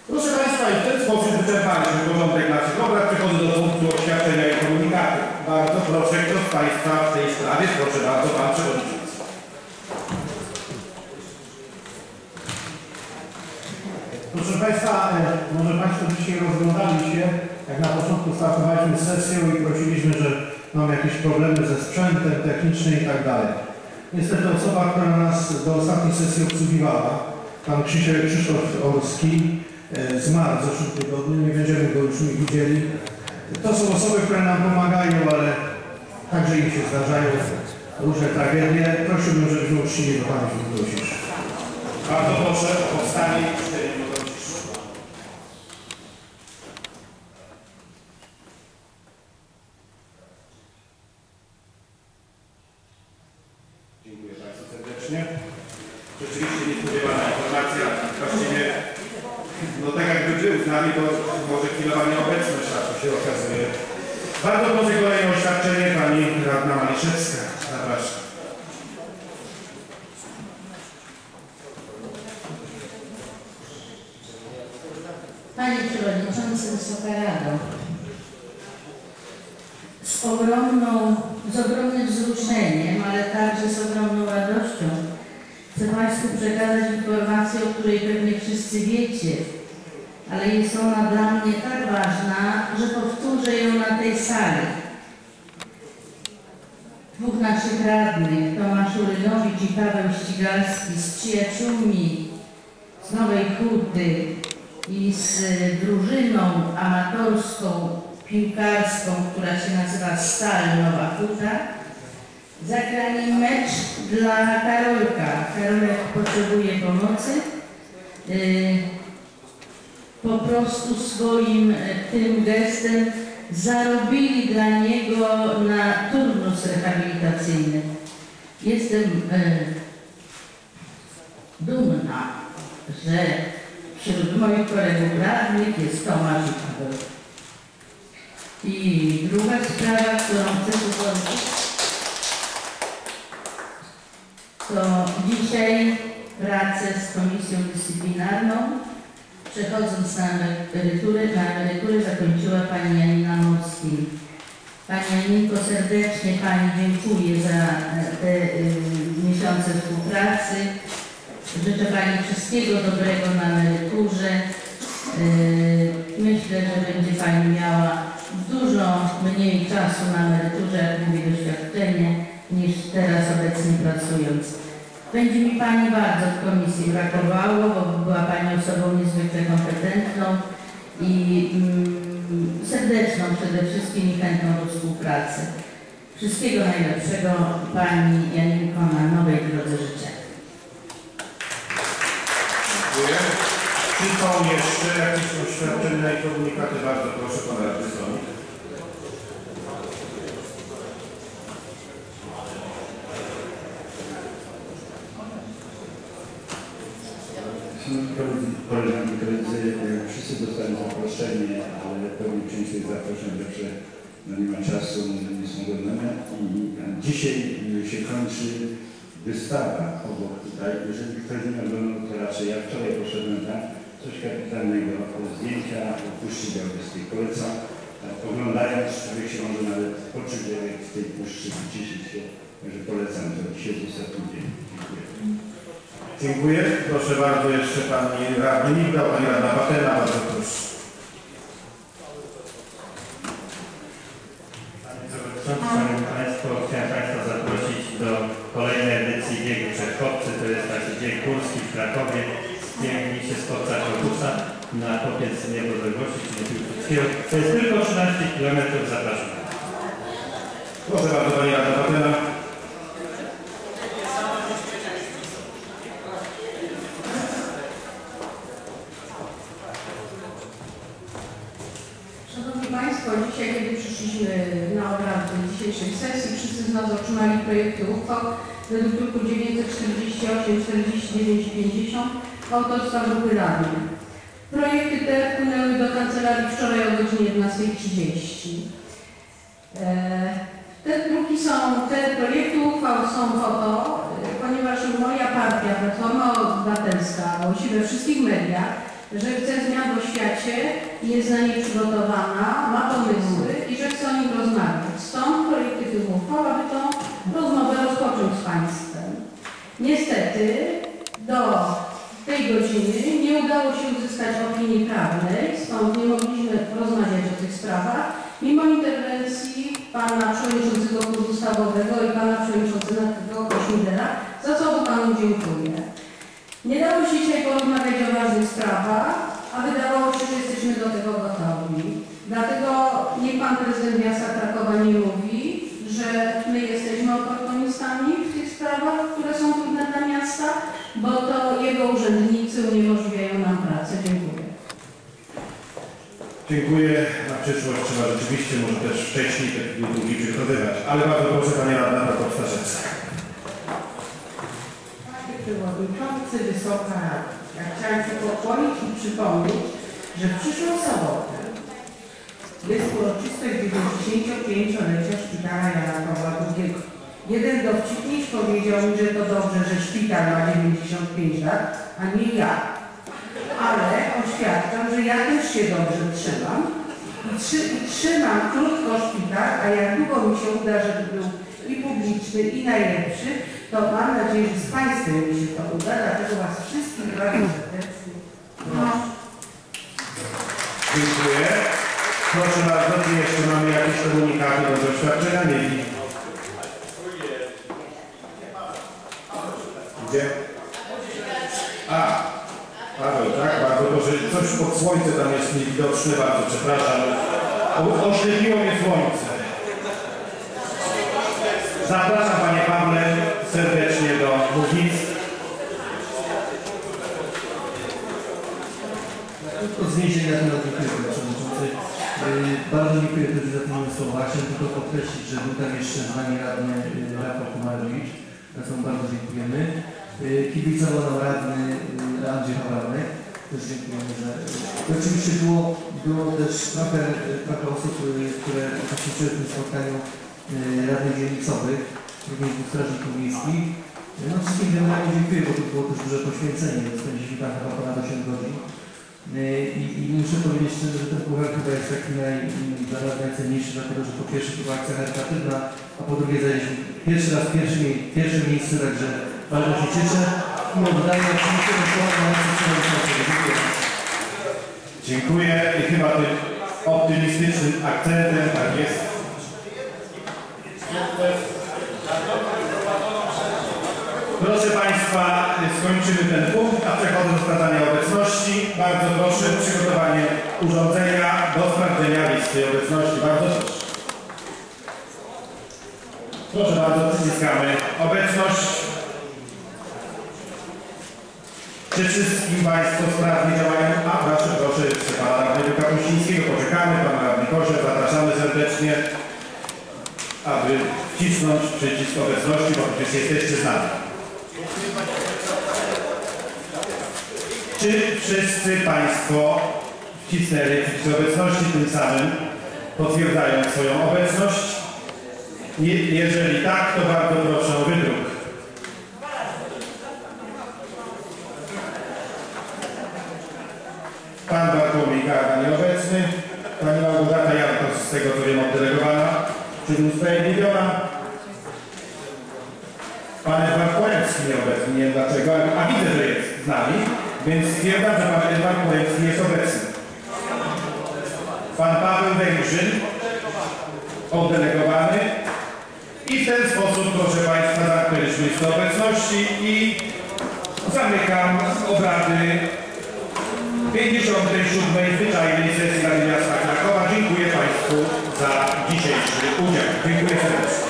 Proszę Państwa, i w ten sposób wyczerpaliśmy porządek naszych obrad. Przechodzę do punktu oświadczenia i komunikaty. Bardzo proszę, kto z Państwa w tej sprawie? Proszę bardzo, Pan Przewodniczący. Proszę Państwa, może Państwo dzisiaj rozglądali się, jak na początku startowaliśmy sesję i prosiliśmy, że mamy jakieś problemy ze sprzętem technicznym i tak dalej. Niestety osoba, która nas do ostatniej sesji obsługiwała, pan Krzysztof Orski, zmarł w zeszłym tygodniu, nie będziemy go już nie widzieli. To są osoby, które nam pomagają, ale także im się zdarzają różne tragedie. Prosiłbym, żebyśmy uczcili do Pana Przewodniczącego. Bardzo proszę o powstanie i uczczenie minuty ciszy. Dziękuję Państwu serdecznie. Rzeczywiście niespodziewana informacja. Właściwie, no tak jakby był z nami, to może chwilowa nieobecność, a to się okazuje. Bardzo proszę kolejne oświadczenie Pani Radna Maliszewska. Zapraszam. Panie Przewodniczący, Wysoka Rado, z ogromnym wzruszeniem, ale także z ogromną radością chcę Państwu przekazać informację, o której pewnie wszyscy wiecie, ale jest ona dla mnie tak ważna, że powtórzę ją na tej sali. Dwóch naszych radnych, Tomasz Urynowicz i Paweł Ścigalski, z przyjaciółmi z Nowej Huty i z drużyną amatorską, piłkarską, która się nazywa Stal Nowa Huta, zagrali mecz dla Karolka. Karolek potrzebuje pomocy. Po prostu swoim tym gestem zarobili dla niego na turnus rehabilitacyjny. Jestem dumna, że wśród moich kolegów radnych jest Tomasz i Paweł. I druga sprawa, którą chcę tu poruszyć, to dzisiaj pracę z Komisją Dyscyplinarną, przechodząc na emeryturę zakończyła Pani Janina Morski. Pani Janinko, serdecznie Pani dziękuję za te miesiące współpracy. Życzę Pani wszystkiego dobrego na emeryturze. Myślę, że będzie Pani miała dużo mniej czasu na emeryturze, jak mówi doświadczenie, niż teraz obecnie pracując. Będzie mi Pani bardzo w komisji brakowało, bo była Pani osobą niezwykle kompetentną i serdeczną przede wszystkim i chętną do współpracy. Wszystkiego najlepszego Pani Janinko na nowej drodze życia. Dziękuję. Czy są jeszcze jakieś oświadczenia i komunikaty? Bardzo proszę Pana Radny Słowik. Koleżanki, koledzy, wszyscy dostali zaproszenie, ale pewnie część tych zaproszeń zawsze nie ma czasu, nie są godne. I dzisiaj się kończy wystawa obok tutaj. Jeżeli ktoś nie oglądał, to raczej ja wczoraj poszedłem tam, coś kapitalnego, zdjęcia Puszczy Białowieskiej. Polecam, oglądając, człowiek się może nawet poczuć, jak w tej puszczy wyciszyć się. Także polecam, to dzisiaj jest ostatni dzień. Dziękuję. Dziękuję. Proszę bardzo, jeszcze Pani Radny Migdał, Pani Radna Patena, bardzo proszę. Panie Przewodniczący, Szanowni Państwo, chciałem Państwa zaprosić do kolejnej edycji biegu Przedchowcy. To jest taki bieg górski w Krakowie. Biegnie się z Kopca Krokusa na Kopiec Niepodległości, czyli Piłsudskiego. To jest tylko 13 km. Zapraszam. Proszę bardzo, Pani Radna Patena. Szanowni Państwo, dzisiaj, kiedy przyszliśmy na obrady dzisiejszej sesji, wszyscy z nas otrzymali projekty uchwał według druku 948, 49 i 50 autorstwa grupy radnych. Projekty te wpłynęły do kancelarii wczoraj o godzinie 11:30. Te projekty uchwał są po to, ponieważ moja partia, Platforma Obywatelska, właściwie we wszystkich mediach, że chce zmian w oświacie, jest na nie przygotowana, ma pomysły i że chce o nim rozmawiać. Stąd projekty tych uchwał, aby tą rozmowę rozpocząć z Państwem. Niestety do tej godziny nie udało się uzyskać opinii prawnej, stąd nie mogliśmy rozmawiać o tych sprawach, mimo interwencji Pana Przewodniczącego Klubu Ustawowego i Pana Przewodniczącego Kośmidera, za co Panu dziękuję. Nie dało się dzisiaj porozmawiać o ważnych sprawach, a wydawało się, że jesteśmy do tego gotowi. Dlatego niech Pan Prezydent Miasta Krakowa nie mówi, że my jesteśmy oportunistami w tych sprawach, które są trudne dla miasta, bo to jego urzędnicy uniemożliwiają nam pracę. Dziękuję. Dziękuję. Na przyszłość trzeba rzeczywiście może też wcześniej te długi przygotowywać. Ale bardzo proszę Panie Radna Prokop-Starzecka. Panie Przewodniczący, Wysoka Rada. Ja chciałem się pokłonić i przypomnieć, że w przyszłą sobotę jest uroczystość 95-lecia Szpitala Jana Pawła II. Jeden dowcipnicz powiedział mi, że to dobrze, że szpital ma 95 lat, a nie ja. Ale oświadczam, że ja też się dobrze trzymam i trzymam krótko szpital, a jak długo mi się uda, żeby był i publiczny, i najlepszy, to mam nadzieję, że z Państwem mi się to uda, dlatego Was wszystkich bardzo serdecznie proszę. Dziękuję. Proszę bardzo, czy jeszcze mamy jakieś komunikaty do oświadczenia? Nie widzę. Gdzie? Paweł, tak? Bardzo proszę. Coś pod słońce tam jest niewidoczne, bardzo przepraszam. Oślepiło mnie słońce. Zapraszam Panie Pawle serdecznie do mównicy. Tylko zniesienia temat dziękuję Panie Przewodniczący. Bardzo dziękuję też za te słowa. Chciałem tylko podkreślić, że był tam jeszcze z nami radny Rafał Kumarowicz. Za co bardzo dziękujemy. Kibicował nam radny Andrzej Hawarnek. Też dziękujemy, że... Oczywiście było też trochę osób, które uczestniczyły w tym spotkaniu radnych dzielnicowych, również w strażników miejskich. No wszystkim generalnie dziękuję, bo to było też duże poświęcenie. Spędziliśmy tam chyba ponad 8 godzin. I muszę powiedzieć szczerze, że ten puchar chyba jest taki dla nas najcenniejszy, dlatego że po pierwsze to była akcja charytatywna, a po drugie zajęliśmy pierwszy raz pierwsze miejsce, także bardzo się cieszę i oddaję oczywiście do słowa na Dziękuję. Dziękuję i chyba tym optymistycznym akcentem, tak jest. Proszę Państwa, skończymy ten punkt, a przechodzę do sprawdzania obecności. Bardzo proszę o przygotowanie urządzenia do sprawdzenia listy obecności. Bardzo proszę. Proszę bardzo, przyciskamy obecność. Czy wszystkim Państwo sprawnie działają? A proszę, jeszcze Pana Radnego Kapuścińskiego. Poczekamy, Pan Radny Kosior, zapraszamy serdecznie, aby wcisnąć przycisk obecności, bo przecież jesteście z nami. Czy wszyscy Państwo wcisnęli przycisk obecności, tym samym potwierdzają swoją obecność? Jeżeli tak, to bardzo proszę o wydruk. Pan Bartłomiej Garda nieobecny, Pani Małgorzata Jantos, z tego co wiem, oddelegowana, czyli usprawiedliwiona. Pan Edward Poremski nieobecny, nie wiem dlaczego, a widzę, że jest z nami, więc stwierdzam, że Pan Edward Poremski jest obecny. Pan Paweł Węgrzyn, oddelegowany. I w ten sposób, proszę Państwa, zamknęliśmy listę obecności i zamykam obrady 57. Zwyczajnej Sesji Rady Miasta Krakowa. Dziękuję Państwu za dzisiejszy udział. Dziękuję serdecznie.